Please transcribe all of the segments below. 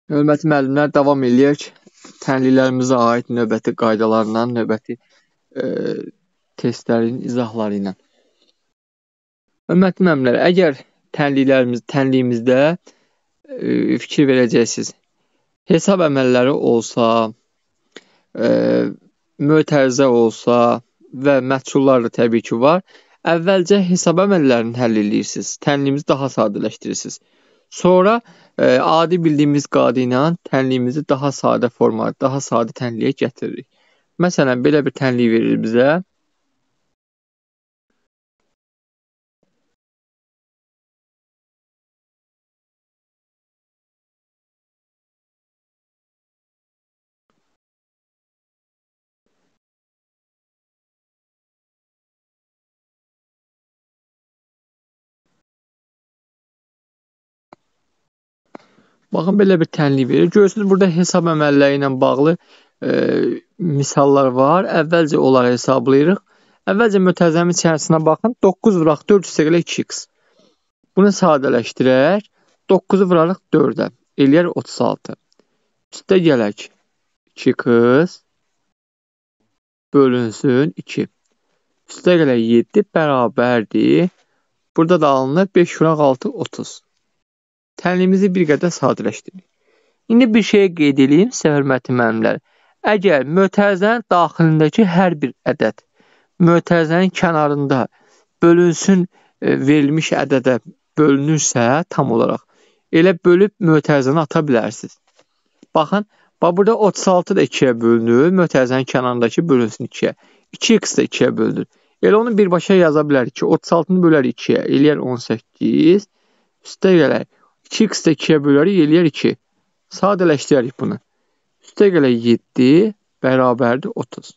Hörmətli müəllimlər, davam eləyək. Tənliklərimizə aid növbəti qaydalarla, növbəti testlərin izahları ilə. Hörmətli müəllimlər, əgər tənliyimizdə fikir verəcəksiniz, hesab əməlləri olsa, mötərizə olsa və məhsullar da təbii ki var, əvvəlcə hesab əməllərini həll edirsiniz, tənliyimizi daha sadələşdirirsiniz. Sonra adi bildiyimiz qadı ilə tənliyimizi daha sadə formada, daha sadə tənliyə gətiririk. Məsələn, belə bir tənlik verir bizə. Baxın, belə bir tənlik verir. Görürsünüz, burada hesab əməlləri ilə bağlı misallar var. Əvvəlcə onları hesablayırıq. Əvvəlcə mötərizənin içərisinə baxın. 9 vuraq 4 + 2x. Bunu sadələşdirək. 9-u vurarıq 4-ə. Eləyər 36. Üstə gələk. 2x bölünsün 2. Üstə gələk 7 bərabərdir. Burada da alınır 5 vuraq 6, 30. Tənliyimizi bir qədər sadələşdiririk. İndi bir şey qeyd edeyim sizə, hörmətli müəllimlər. Əgər mötərizənin daxilindəki hər bir ədəd mötərizənin kənarında bölünsün verilmiş ədədə bölünürsə tam olaraq, elə bölüb mötərizəni ata bilərsiniz. Baxın, burada 36 da 2-yə bölünür, mötərizənin kənarındakı bölünsün 2-yə. 2x da 2-yə bölünür. Elə onu birbaşa yaza bilərik ki, 36-nı bölərik 2-yə, eləyər 18. Üstə gələk. 2x də 2-yə bölərik, eləyər 2. Sadələşdirərik bunu. Üstə gələk 7 bərabərdir 30.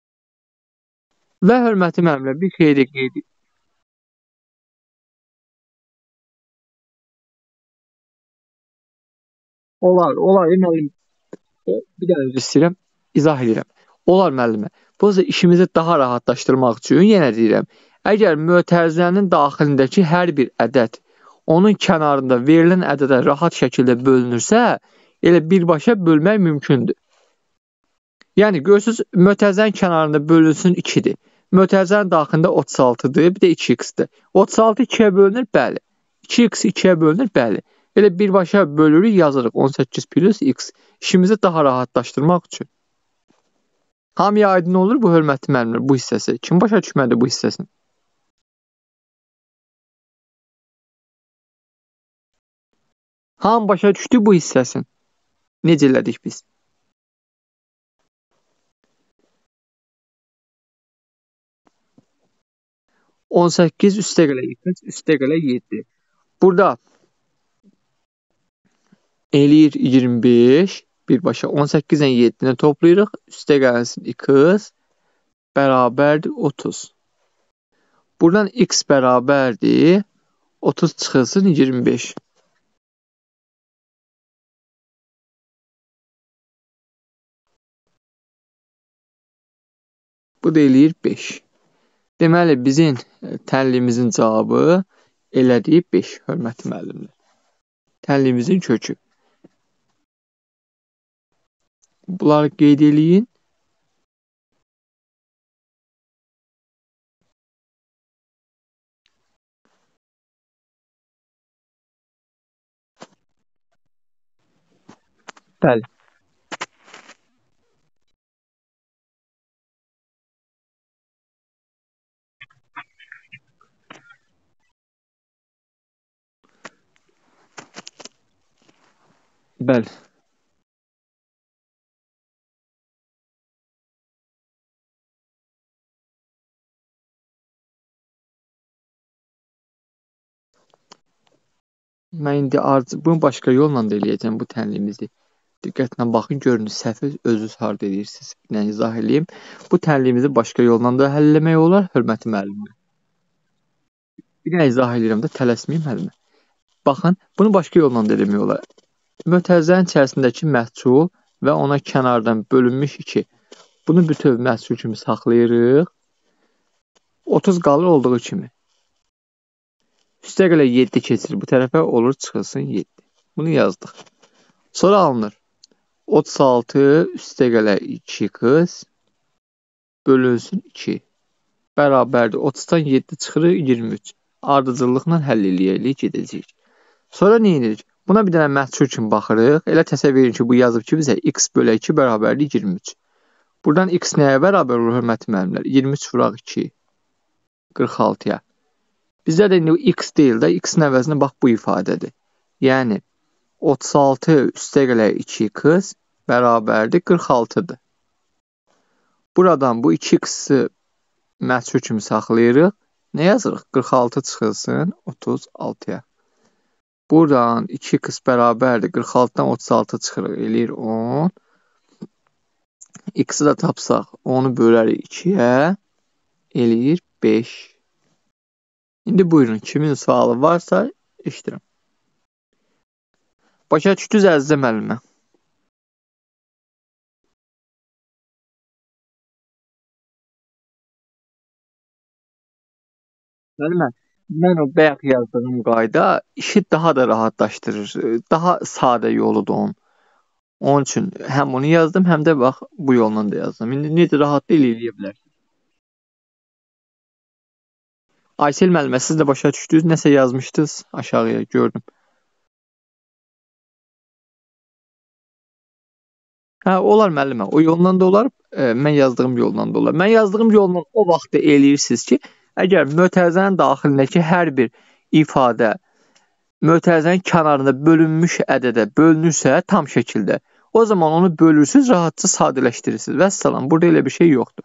Və hörmətli müəllimlər, bir şey də qeyd edin. Olar, müəllim. Bir də özür istəyirəm, izah edirəm. Olar müəllimə. Bu işimizi daha rahatlaşdırmaq üçün yenə deyirəm. Əgər mötərizənin daxilindəki hər bir ədəd onun kənarında verilən ədədə rahat şəkildə bölünürsə, elə birbaşa bölmək mümkündür. Yəni, görürsünüz, mötərizənin kənarında bölünsün 2-dir. Mötərizənin daxilində 36-dır, bir də 2x-dir. 36 2-yə bölünür, bəli. 2x 2-yə bölünür, bəli. Elə birbaşa bölürük, yazırıq 18 + x. İşimizi daha rahatlaşdırmaq üçün. Hamıya aydın olur bu, hörmətli müəllimlər, bu hissəsi? Kim başa düşmədi bu hissəsini? Hamı başa düşdü bu hissəsini? Necə elədik biz? (18 üstə gələk 2 üstə gələk 7). Burada eləyir 25. Birbaşa 18 ilə 7-ni toplayırıq. Üstə gəlsin 2 bərabərdir 30. Buradan x bərabərdir 30 çıxılsın 25. Bu da eləyir 5. Deməli, bizim tənliyimizin cavabı elədiyi 5, hörmətli müəllimlər. Tənliyimizin kökü. Bunları qeyd eləyin. Bəli. Bəli. Mən indi bunu başqa yolla da eləyəcəm bu tənliyimizi. Diqqətlə baxın, görün, səhvi özünüz harda edirsiniz. Yəni, izah edeyim. Bu tənliyimizi başqa yolla da həll etmək olar, hörmətli müəllimlər. Bir də izah edirəm də, tələsməyim müəllimə. Baxın, bunu başqa yolla da eləmək olar. Mötərizənin içərisindəki məhsul və ona kənardan bölünmüş 2. Bunu bütöv məhsul kimi saxlayırıq. 30 qalır olduğu kimi. Üstə gələk 7 keçir bu tərəfə, olur çıxılsın 7. Bunu yazdıq. Sonra alınır. 36 üstəgələ 2x bölünsün 2. Bərabərdir. 30-dan 7 çıxır 23. Ardıcıllıqla həll eləyək, gedəcəyik. Sonra nə edirik? Buna bir dənə məhsul kimi baxırıq. Elə təsəvvür edin ki, bu yazıb ki, bizə x bölü 2 bərabərdir 23. Buradan x nəyə bərabər olur, hörmətli müəllimlər? 23 vuraq 2. 46-ya. Bizdə də indi x deyil də, x-in əvəzinə bax bu ifadədir. Yəni 36 üstəgələ 2x bərabərdir 46-dır. Buradan bu 2x-i məhsul kimi saxlayırıq. Nə yazırıq? 46 çıxılsın 36-ya. Buradan 2x bərabərdir. 46-dan 36 çıxırıq. Eləyir 10. X-i də tapsaq 10-u bölərik 2-yə. Eləyir 5. İndi buyurun. Kimin sualı varsa eşidirəm. Başa düşdünüz əzizə müəllimə? Müəllimə, mən o bayaq yazdığım qayda işi daha da rahatlaşdırır. Daha sadə yoludur onun. Onun üçün həm onu yazdım, həm də bax bu yolla da yazdım. İndi necə rahat eləyə bilərsiniz? Aysel müəllimə, siz də başa düşdünüz, nəsə yazmışdınız aşağıya, gördüm. Hə, olar müəllimə, o yolla da olar, mən yazdığım yolla da olar. Mən yazdığım yolla o vaxt eləyirsiniz ki, əgər mötərizənin daxilindəki hər bir ifadə mötərizənin kənarında bölünmüş ədədə bölünürsə tam şəkildə, o zaman onu bölürsünüz, rahatca sadələşdirirsiniz. Vəssalam, burada elə bir şey yoxdur.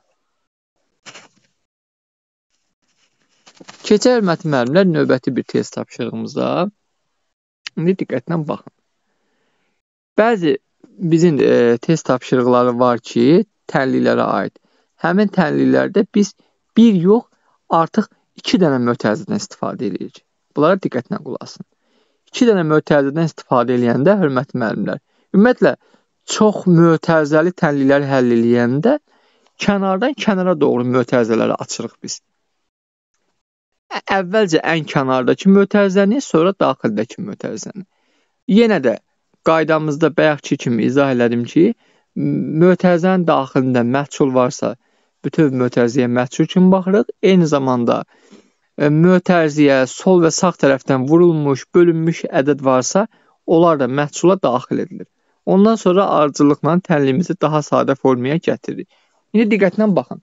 Keçək hörmətli müəllimlər növbəti bir test tapşırığımıza. İndi diqqətlə baxın. Bəzi bizim test tapşırıqları var ki, tənliklərə aid. Həmin tənliklərdə biz bir yox, artıq 2 dənə mötərizədən istifadə edirik. Bunlara diqqətlə qulaq asın. 2 dənə mötərizədən istifadə edəndə, hörmətli müəllimlər, ümumiyyətlə, çox mötərizəli tənlikləri həll edəndə kənardan kənara doğru mötərizələri açırıq biz. Əvvəlcə ən kənardakı mötərizəni, sonra daxildəki mötərizəni. Yenə də qaydamızda bayaqki kimi izah elədim ki, mötərizənin daxilində məhsul varsa, bütöv mötərizəyə məhsul kimi baxırıq. Eyni zamanda mötərizəyə sol və sağ tərəfdən vurulmuş, bölünmüş ədəd varsa, onlar da məhsula daxil edilir. Ondan sonra ardıcıllıqla tənliyimizi daha sadə formaya gətiririk. İndi diqqətlə baxın.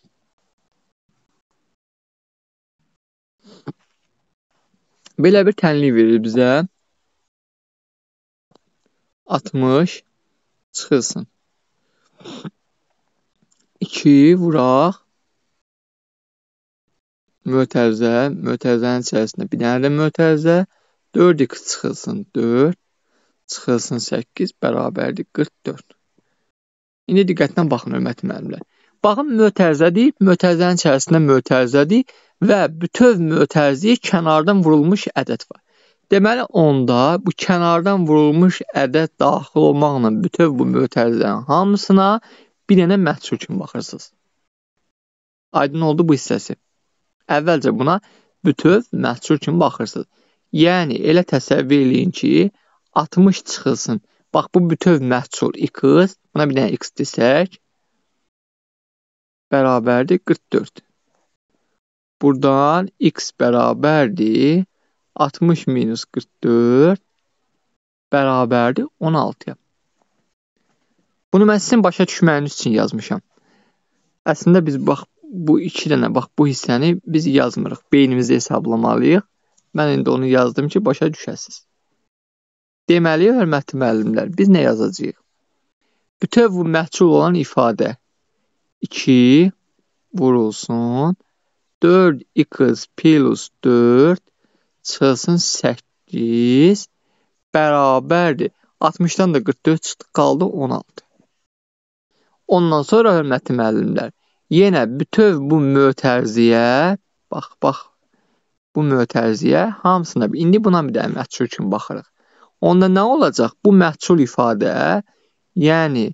Belə bir tənlik verir bizə. 60 çıxılsın. 2 vuraq. Mötərizənin içərisində bir dənə də mötərizə. 4x çıxılsın 4. Çıxılsın 8 bərabərdir 44. İndi diqqətlə baxın, hörmətli müəllimlər. Baxın, mötərizədir, mötərizənin içərisində mötərizədir və bütöv mötərizəyə kənardan vurulmuş ədəd var. Deməli, onda bu kənardan vurulmuş ədəd daxil olmaqla bütöv bu mötərizənin hamısına bir dənə məhsul kimi baxırsınız. Aydın oldu bu hissəsi. Əvvəlcə buna bütöv məhsul kimi baxırsınız. Yəni, elə təsəvvür eləyin ki, 60 çıxılsın. Bax, bu bütöv məhsul x, buna bir dənə x desək, bərabərdir 44. Buradan x bərabərdir 60 minus 44 bərabərdir 16-ya. Bunu mən sizin başa düşməyiniz üçün yazmışam. Əslində biz bax, bu iki dənə, bax bu hissəni biz yazmırıq. Beynimizdə hesablamalıyıq. Mən indi onu yazdım ki, başa düşəsiniz. Deməli, hörmətli müəllimlər, biz nə yazacağıq? Bütöv bu məhsul olan ifadə 2 vurulsun 4x plus 4 çıxılsın 8 bərabərdir. 60-dan da 44 çıxdı, qaldı 16. Ondan sonra hörmətli müəllimlər, yenə bütöv bu mötərizəyə, bax, bu mötərizəyə hamısına, indi buna bir dənə məhsul kimi baxırıq. Onda nə olacaq? Bu məhsul ifadə, yəni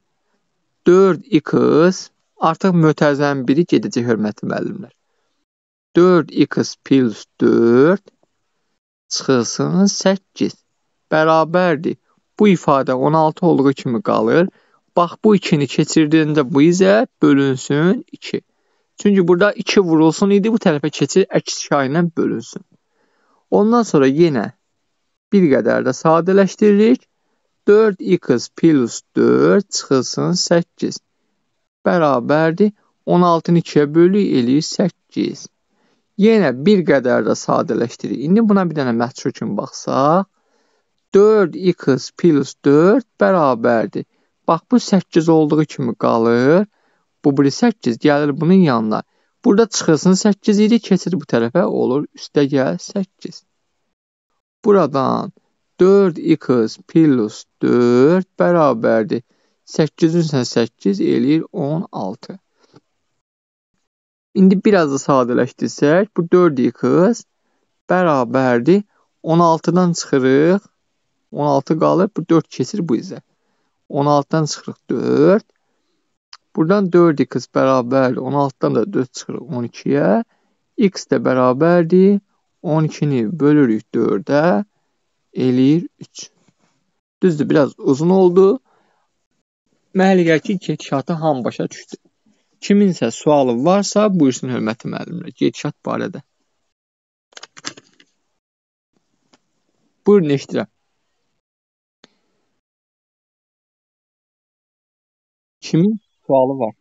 4x, artıq mötərizənin biri gedəcək hörmətli müəllimlər. 4x plus 4 çıxılsın 8 bərabərdir Bu ifadə 16 olduğu kimi qalır. Bax, bu 2-ni keçirdiyəndə bu isə bölünsün 2. Çünki burada 2 vurulsun idi, bu tərəfə keçir, əks şayla bölünsün. Ondan sonra yenə bir qədər də sadələşdiririk. 4x plus 4 çıxılsın 8 bərabərdir. 16-nı 2-yə bölük eləyir 8. Yenə bir qədər də sadələşdiririk. İndi buna bir dənə məhdud kimi baxsaq. 4x plus 4 bərabərdir. Bax, bu 8 olduğu kimi qalır. Bu biri 8 gəlir bunun yanına. Burada çıxılsın 8 idi, keçir bu tərəfə olur. Üstə gəl 8. Buradan 4x plus 4 bərabərdir. 8-ün 8 eləyir 16. İndi biraz da sadələşdirsək, bu 4x bərabərdir. 16-dan çıxırıq. 16 qalır, bu 4 keçir bu izə. 16-dan çıxırıq 4. Buradan 4x bərabərdir. 16-dan da 4 çıxırıq 12-yə. X də bərabərdir. 12-ni bölürük 4-ə. Eləyir 3. Düzdür, biraz uzun oldu. Mənə gəlir ki, gedişatı hamı başa düşdü. Kiminsə sualı varsa, buyursun hörmətli müəllimlər, gedişat barədə. Buyurun, eşidirəm. Kimin sualı var?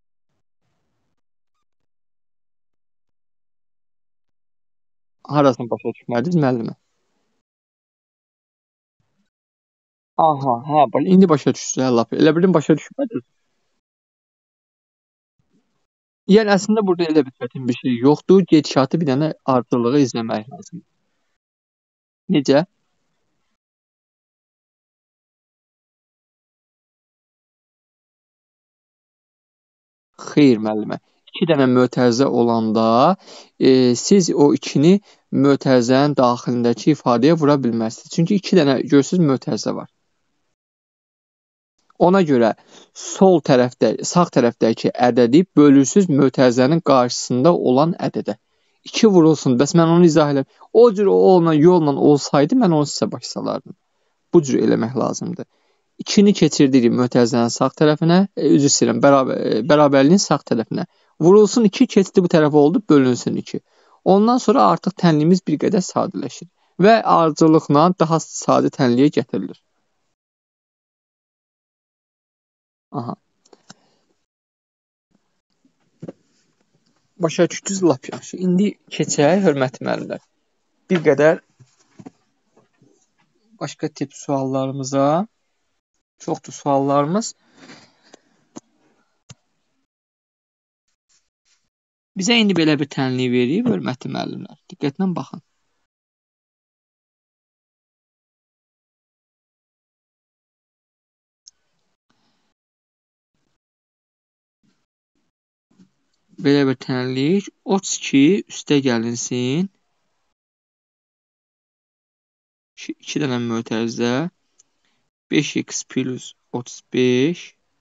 Harasını başa düşmədiniz müəllimə? Aha, hə, indi başa düşdünüz, lap. Elə bildim başa düşmədiniz. Yəni əslində burada elə bir çətin bir şey yoxdur. Gedişatı bir dənə ardıcılığı izləmək lazımdır. Necə? Xeyr müəllimə. 2 dənə mötərizə olanda siz o 2-ni mötərizənin daxilindəki ifadəyə vura bilməzsiniz. Çünki 2 dənə görürsüz mötərizə var. Ona görə sol tərəfdə, sağ tərəfdəki ədədi bölürsüz mötərizənin qarşısında olan ədədə. 2 vurulsun. Bəs mən onu izah edirəm. O cür yolla olsaydı mən onu sizə başa salardım. Bu cür eləmək lazımdır. 2-ni keçirdirik mötərizənin sağ tərəfinə, üzr istəyirəm, bərabərliyin sağ tərəfinə. Vurulsun 2, keçdi bu tərəfə oldu, bölünsün 2. Ondan sonra artıq tənliyimiz bir qədər sadələşir və ardıcılıqla daha sadə tənliyə gətirilir. Aha. Başa düşdünüz, lap yaxşı. İndi keçək, hörmətli müəllimlər. Bir qədər başqa tip suallarımıza. Çoxdur suallarımız. Bizə indi belə bir tənlik verib, hörmətli müəllimlər. Diqqətlə baxın. Belə bir tənlik. 32 üstə gəlinsin. 2 dənə mötərizə. 5x plus 35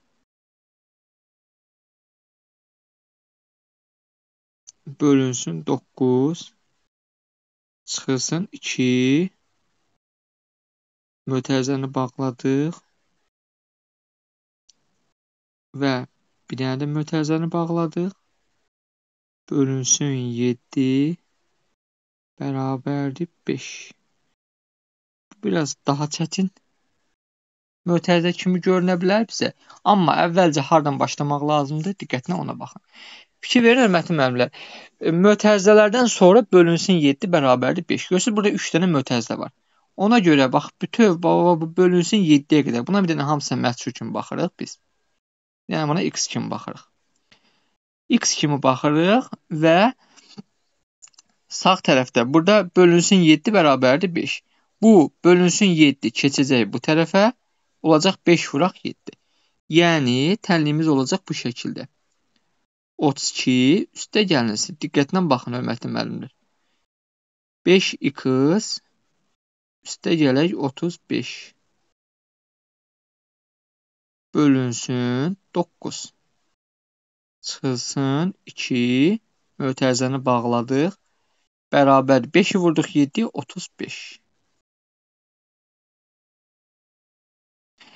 bölünsün 9 çıxılsın 2 mötərizəni bağladıq və bir dənə də mötərizəni bağladıq. Bölünsün 7 bərabərdir 5. Biraz daha çətin mötərizə kimi görünə bilər bizə. Amma əvvəlcə hardan başlamaq lazımdır? Diqqətlə ona baxın. Fikir verin, hörmətli müəllimlər. Mötərizələrdən sonra bölünsün 7 bərabərdir 5. Görürsünüz, burada 3 dənə mötərizə var. Ona görə bax, bütöv bölünsün 7-yə qədər. Buna bir dənə hamısına məhdud kimi baxırıq biz. Yəni buna x kimi baxırıq. X kimi baxırıq və sağ tərəfdə burada bölünsün 7 bərabərdir 5. Bu bölünsün 7 keçəcək bu tərəfə. Olacaq 5 vuraq 7. Yəni tənliyimiz olacaq bu şəkildə. 32 üstə gəlinsin. Diqqətlə baxın, hörmətli müəllimlər. 5x üstə gələk 35 bölünsün 9 çıxılsın 2 mötərizəni bağladıq. Bərabər 5-i vurduq 7, 35.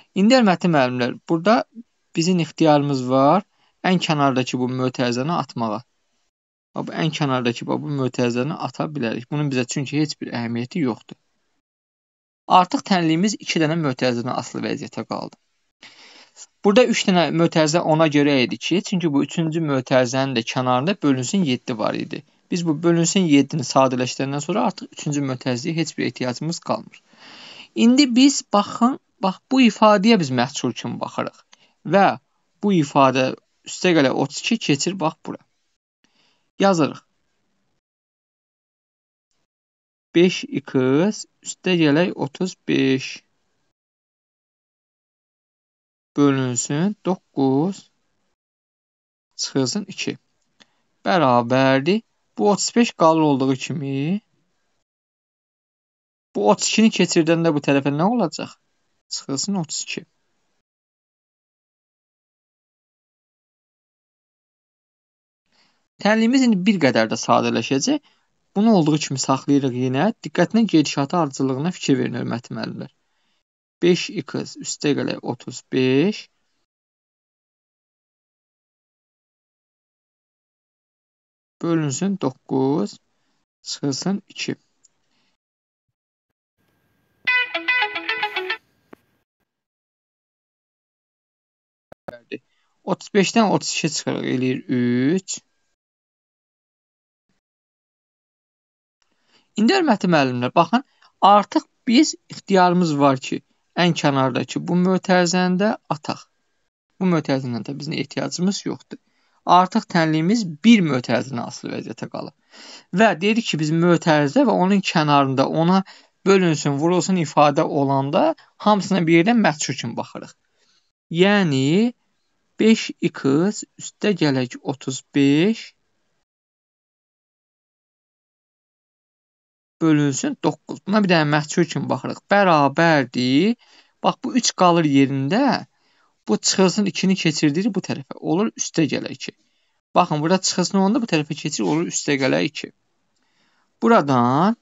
İndi hörmətli müəllimlər, burada bizim ixtiyarımız var ən kənardakı bu mötərizəni atmağa. Bu ən kənardakı bu mötərizəni ata bilərik. Bunun bizə çünki heç bir əhəmiyyəti yoxdur. Artıq tənliyimiz 2 dənə mötərizədən asılı vəziyyətə qaldı. Burada 3 dənə mötərizə ona görə idi ki, çünki bu 3-cü mötərizənin də kənarında bölünsün 7 var idi. Biz bu bölünsün 7-ni sadələşdirəndən sonra artıq 3-cü mötərizəyə heç bir ehtiyacımız qalmır. İndi biz baxın, bax bu ifadəyə biz məhsul kimi baxırıq və bu ifadə üstəgələ 32 keçir bax bura. Yazırıq. 5x üstəgələk 35 bölünsün 9 çıxılsın 2 bərabərdir. Bu 35 qalır olduğu kimi. Bu 32-ni keçirdəndə bu tərəfə nə olacaq? Çıxılsın 32. Tənliyimiz indi bir qədər də sadələşəcək. Bunu olduğu kimi saxlayırıq yenə. Diqqətinə gedişatı ardıcıllığına fikir verin, hörmətli müəllimlər. 5x üstəgələk 35 bölünsün 9 çıxılsın 2. Verdi. 35-dən 32 çıxırıq, eləyir 3. İndi hörmətli müəllimlər, baxın, artıq biz ixtiyarımız var ki, ən kənardakı bu mötərizəni də ataq. Bu mötərizədən də bizim ehtiyacımız yoxdur. Artıq tənliyimiz bir mötərizədən asılı vəziyyətə qalıb. Və dedik ki, biz mötərizə və onun kənarında ona bölünsün, vurulsun ifadə olanda hamısına bir yerdən məhsul kimi baxırıq. Yəni 5x üstəgələk 35 bölünsün 9. Buna bir dənə məhsul kimi baxırıq. Bərabərdir. Bax bu 3 qalır yerində. Bu çıxılsın 2-ni keçirdirik bu tərəfə. Olur üstəgələk 2. Baxın, burada çıxılsın onda bu tərəfə keçir, olur üstəgələk 2. Buradan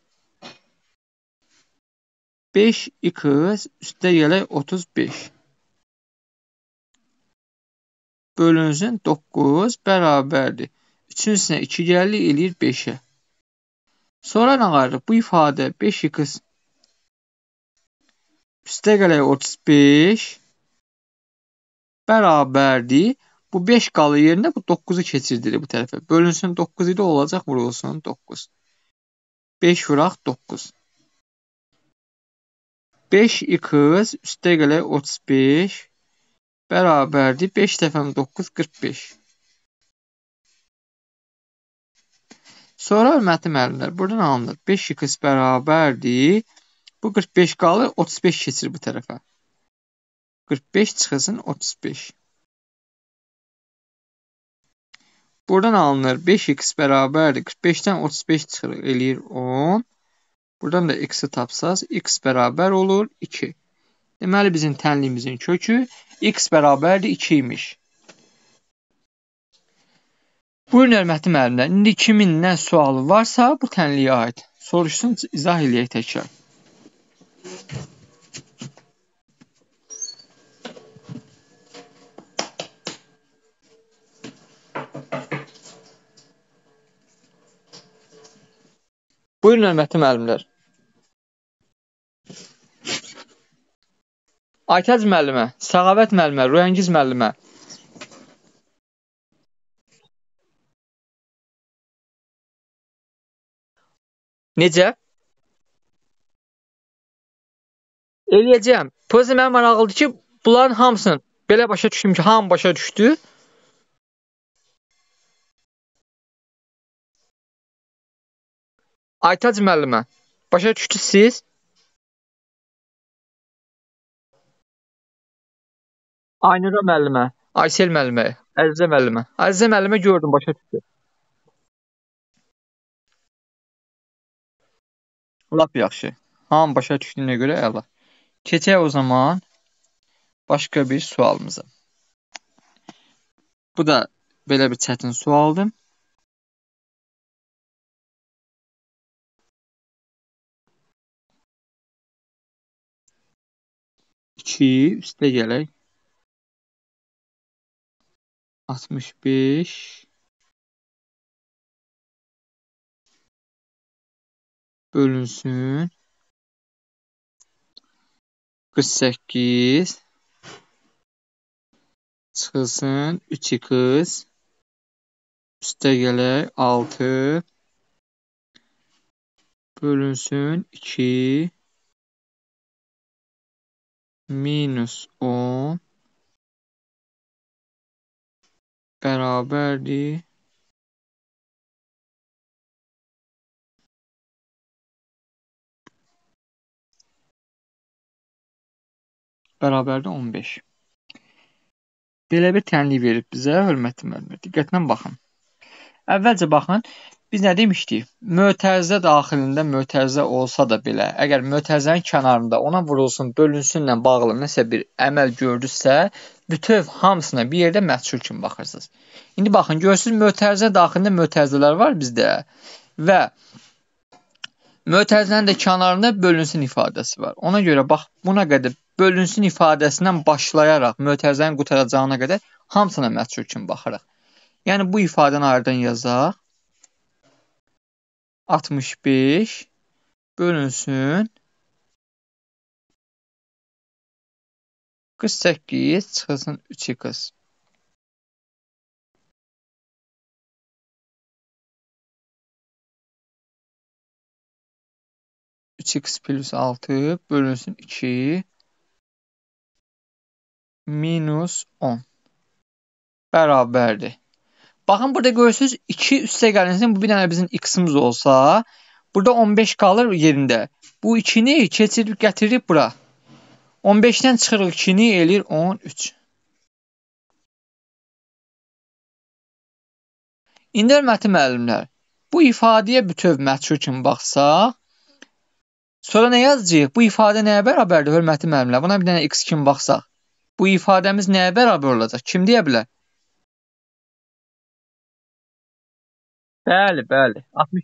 5x üstəgələk 35 bölünsün 9 bərabərdir. 3-ün üstünə 2 gəlir, eləyir 5-ə. Sonra nə qalır? Bu ifadə 5x üstəgələk 35 bərabərdir. Bu 5 qalır yerində, bu 9-u keçirdirik bu tərəfə. Bölünsün 9 idi, olacaq, vurulsun 9. 5 vuraq 9. 5x üstəgələk 35 bərabərdir. 5 dəfəm 9, 45. Sonra hörmətli müəllimlər, buradan alınır. 5x bərabərdir. Bu 45 qalır, 35 keçir bu tərəfə. 45 çıxılsın 35. Buradan alınır. 5x bərabərdir. 45-dən 35 çıxır, eləyir 10. Buradan da x-i tapsaz, x bərabər olur 2. Deməli, bizim tənliyimizin kökü x bərabərdir 2 imiş. Buyurun, hörmətli müəllimlər. İndi kimin nə sualı varsa, bu tənliyə aid. Soruşsun, izah eləyək təkrar. Buyurun, hörmətli müəllimlər. Aytac müəllimə, Səxavət müəllimə, Röyəngiz müəllimə. Necə? Eləyəcəm. Prosta mənim maraqlıdır ki, bunların hamısını belə başa düşdüm ki, hamı başa düşdü. Aytac müəllimə, başa düşdünüz siz? Aynura müəllimə, Aysel müəllimə, Əzizə müəllimə. Əzizə müəllimə gördüm, başa düşdü. Lap yaxşı. Hamı başa düşdüyünə görə əla. Keçək o zaman başqa bir sualımıza. Bu da belə bir çətin sualdır. 2 üstə gələk 65 bölünsün 48 çıxılsın 3x üstə gələk 6 bölünsün 2 minus 10 bərabərdir bərabərdir 15. Belə bir tənlik verib bizə, hörmətli müəllimlər. Diqqətlə baxın. Əvvəlcə baxın, biz nə demişdik? Mötərizə daxilində mötərizə olsa da belə, əgər mötərizənin kənarında ona vurulsun, bölünsünlə bağlı nəsə bir əməl gördünüzsə, bütöv hamısına bir yerdə məchul kimi baxırsınız. İndi baxın, görürsünüz, mötərizə daxilində mötərizələr var bizdə və mötərizənin də kənarında bölünsün ifadəsi var. Ona görə bax, buna qədər bölünsün ifadəsindən başlayaraq mötərizənin qutaracağına qədər hamısına məchul kimi baxırıq. Yəni bu ifadəni ayrıdan yazaq. 65 bölünsün 48 çıxılsın 3x. X plus 6 bölünsün 2 minus 10 bərabərdir. Baxın, burada görürsünüz 2 üstə gəlinsin, bu bir dənə bizim x-imiz olsa, burada 15 qalır yerində. Bu 2-ni keçirib gətirib bura. 15-dən çıxırıq 2-ni eləyir 13. İndi hörmətli müəllimlər, bu ifadəyə bütöv məchul kimi baxsaq, sonra nə yazacağıq? Bu ifadə nəyə bərabərdir, hörmətli müəllimlər? Buna bir dənə x kimi baxsaq. Bu ifadəmiz nəyə bərabər olacaq? Kim deyə bilər? Bəli, bəli. 60.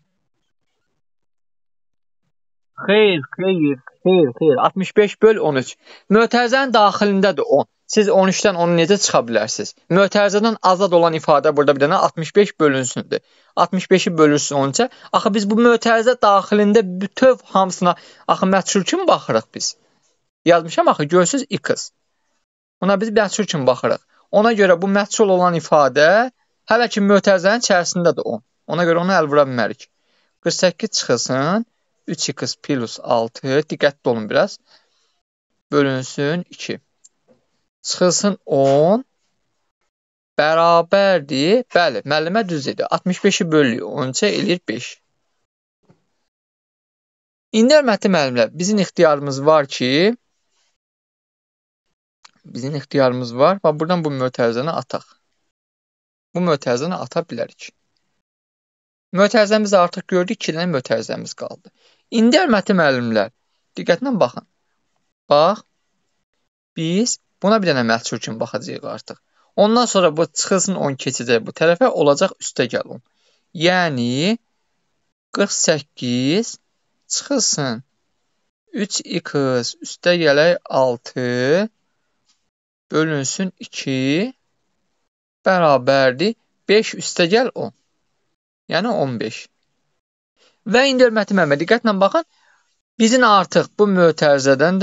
Xeyr. 65 böl 13. Mötərizənin daxilindədir 10. Siz 13-dən onu necə çıxa bilərsiniz? Mötərizədən azad olan ifadə burada bir dənə 65 bölünsündür. 65-i bölürsün 13-ə. Axı biz bu mötərizə daxilində bütöv hamısına axı məchul kimi baxırıq biz. Yazmışam axı, görürsünüz x. Ona biz məchul kimi baxırıq. Ona görə bu məchul olan ifadə hələ ki mötərizənin içərisindədir 10. Ona görə onu əl vura bilmərik. 48 çıxılsın 3x plus 6, diqqətli olun biraz, bölünsün 2. Çıxılsın 10 bərabərdir. Bəli, müəllimə düz dedi. 65-i bölüyor 13-ə eləyir 5. İndi hörmətli müəllimlər, bizim ixtiyarımız var və buradan bu mötərizəni ataq. Bu mötərizəni ata bilərik. Mötərizəmizi artıq gördük, 2 dənə mötərizəmiz qaldı. İndi hörmətli müəllimlər, diqqətlə baxın. Bax, biz buna bir dənə məchul kimi baxacağıq artıq. Ondan sonra bu çıxılsın 10 keçəcək bu tərəfə, olacaq üstə gəl 10. Yəni 48 çıxılsın 3x üstə gələk 6 bölünsün 2 bərabərdir 5 üstə gəl 10. Yəni 15. Və indi hörmətli müəllimlər, diqqətlə baxın. Bizim artıq bu mötərizəni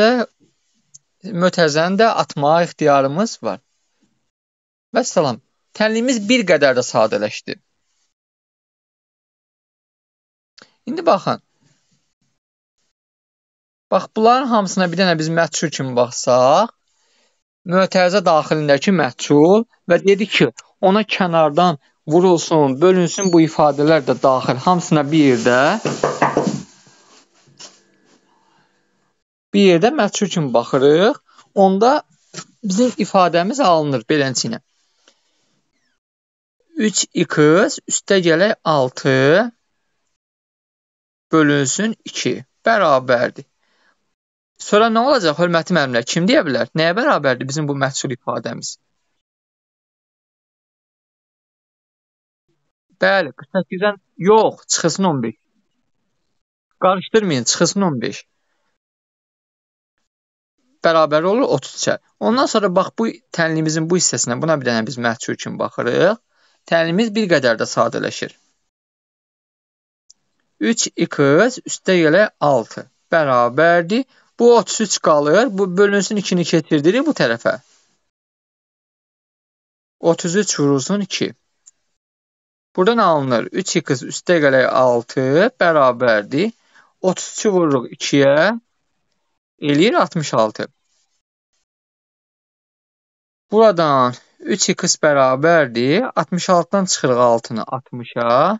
də atmağa ixtiyarımız var. Vəssalam. Tənliyimiz bir qədər də sadələşdi. İndi baxın. Bax, bunların hamısına bir dənə biz məchul kimi baxsaq, mötərizə daxilindəki məchul və dedi ki, ona kənardan vurulsun, bölünsün bu ifadələr də daxil, hamısına bir yerdə məchul kimi baxırıq. Onda bizim ifadəmiz alınır beləncə. 3x üstə gələk 6 bölünsün 2 bərabərdir. Sonra nə olacaq, hörmətli müəllimlər? Kim deyə bilər? Nəyə bərabərdir bizim bu məchul ifadəmiz? Bəli, 48-dən yox, çıxılsın 15. Qarışdırmayın, çıxılsın 15. bərabər olur 33-ə. Ondan sonra bax bu tənlimizin bu hissəsinə buna bir dənə biz məhsul kimi baxırıq. Tənlimiz bir qədər də sadələşir. 3x üstə gələ 6 bərabərdir. Bu 33 qalır. Bu bölünsün 2-ni keçirdirik bu tərəfə. 33 vurulsun 2. Buradan alınır. 3x üstə gələk 6 bərabərdir. 32 vururuq 2-yə eləyir 66. Buradan 3x bərabərdir. 66-dan çıxırıq 6-nı 60-a.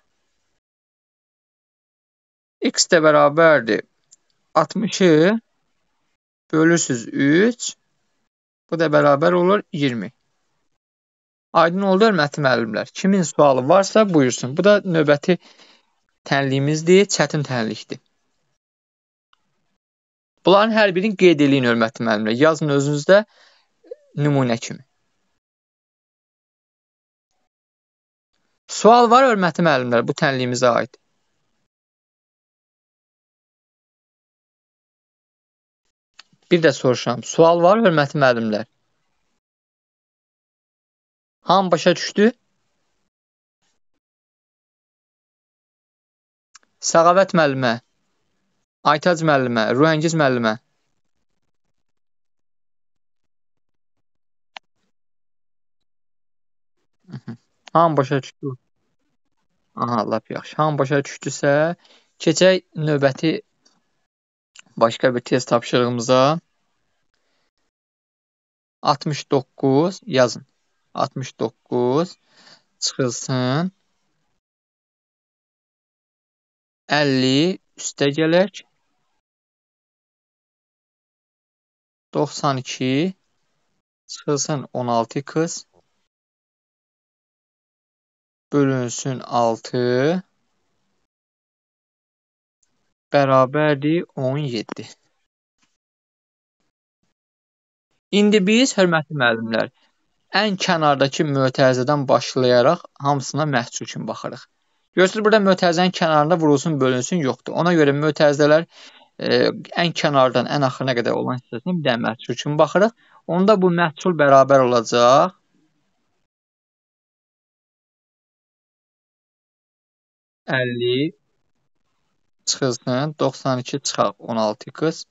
X də bərabərdir. 60-ı bölürsüz 3. Bu da bərabər olur 20. Aydın oldu hörmətli müəllimlər. Kimin sualı varsa buyursun. Bu da növbəti tənliyimizdir. Çətin tənlikdir. Bunların hər birini qeyd eləyin hörmətli müəllimlər. Yazın özünüzdə nümunə kimi. Sual var hörmətli müəllimlər bu tənliyimizə aid. Bir də soruşuram. Sual var hörmətli müəllimlər. Hamı başa düşdü? Səğavət müəllimə, Aytac müəllimə, Ruhəngiz müəllimə. Hamı başa düşdü. Aha, lap yaxşı. Hamı başa düşdüsə, keçək növbəti başqa bir test tapşırığımıza. 69 yazın. 69 çıxılsın 50 üstə gələk 92 çıxılsın 16x bölünsün 6 bərabərdir 17. İndi biz hörmətli müəllimlər ən kənardakı mötərizədən başlayaraq hamısına məhsul kimi baxırıq. Görürsünüz, burada mötərizənin kənarında vurulsun, bölünsün yoxdur. Ona görə mötərizələr ən kənardan ən axırına qədər olan hissəsində bir dənə məhsul kimi baxırıq. Onda bu məhsul bərabər olacaq. $50 çıxılsın 92 çıxaq 16x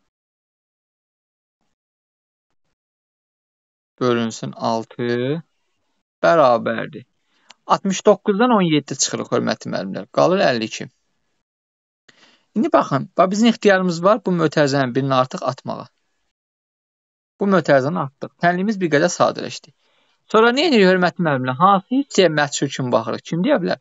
bölünsün 6 bərabərdir. 69-dan 17 çıxırıq hörmətli müəllimlər. Qalır 52. İndi baxın, bizim ixtiyarımız var bu mötərizənin birini artıq atmağa. Bu mötərizəni atdıq. Tənliyimiz bir qədər sadələşdi. Sonra nə edirik hörmətli müəllimlər? Hansı hissəyə məhsul kimi baxırıq? Kim deyə bilər?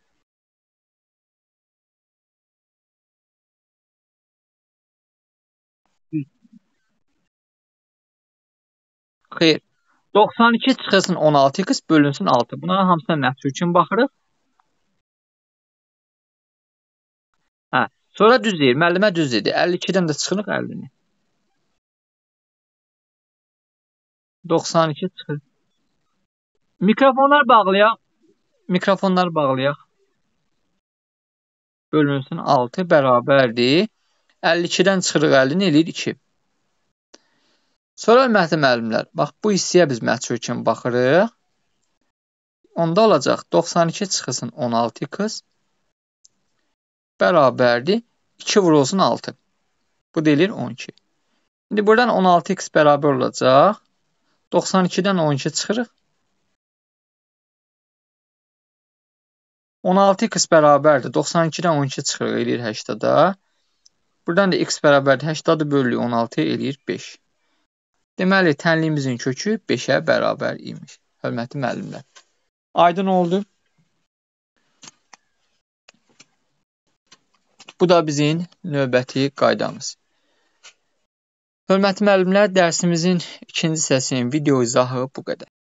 Xeyr. 92 çıxılsın 16x bölünsün 6. Bunların hamısına məhsul kimi baxırıq. Hə, sonra düz deyir. Müəllimə düz dedi. 52-dən də çıxırıq 50-ni. 92 çıxır. Mikrofonlar bağlayaq. Mikrofonlar bağlayaq. Bölünsün 6 bərabərdir. 52-dən çıxırıq 50-ni eləyir 2. Sonra hörmətli müəllimlər, bax bu hissəyə biz məhsul kimi baxırıq. Onda olacaq 92 çıxılsın 16x bərabərdir 2 vurulsun 6. Bu deyilir 12. İndi buradan 16x bərabər olacaq. 92-dən 12 çıxırıq. 16x bərabərdir. 92-dən 12 çıxırıq eləyir 80-da. Buradan da x bərabərdir. 80 bölülür 16 eləyir 5. Deməli, tənliyimizin kökü 5-ə bərabər imiş. Hörmətli müəllimlər. Aydın oldu. Bu da bizim növbəti qaydamız. Hörmətli müəllimlər, dərsimizin ikinci hissəsinin video izahı bu qədər.